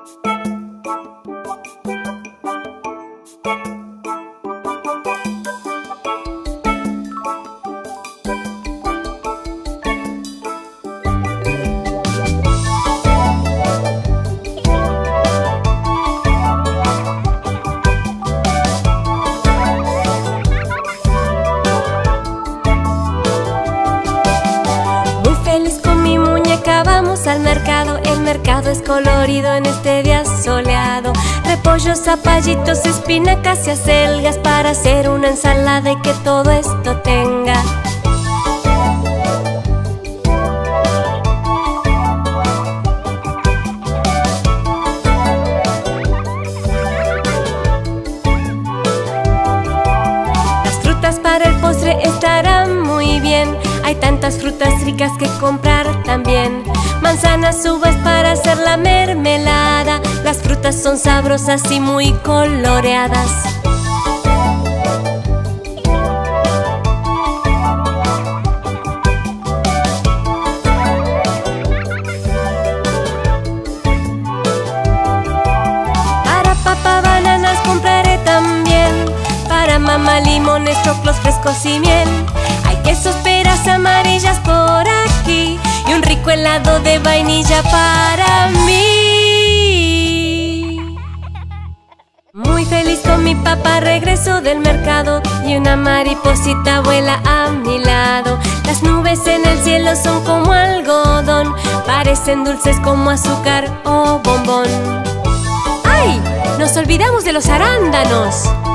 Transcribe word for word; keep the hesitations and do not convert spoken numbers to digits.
Al mercado, el mercado es colorido en este día soleado. Repollos, zapallitos, espinacas y acelgas para hacer una ensalada y que todo esto tenga. Las frutas para el postre estarán muy bien. Hay tantas frutas ricas que comprar también. Manzanas, uvas para hacer la mermelada. Las frutas son sabrosas y muy coloreadas. Para papá bananas compraré también. Para mamá limones, choclos frescos y miel. Hay quesos, peras amarillas por aquí y un rico helado de vainilla para mí. Muy feliz con mi papá regreso del mercado y una mariposita vuela a mi lado. Las nubes en el cielo son como algodón, parecen dulces como azúcar o bombón. ¡Ay! Nos olvidamos de los arándanos.